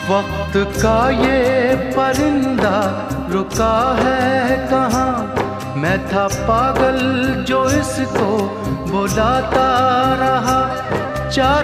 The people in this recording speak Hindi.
वक्त का ये परिंदा रुका है कहाँ, मैं था पागल जो इसको बुलाता रहा।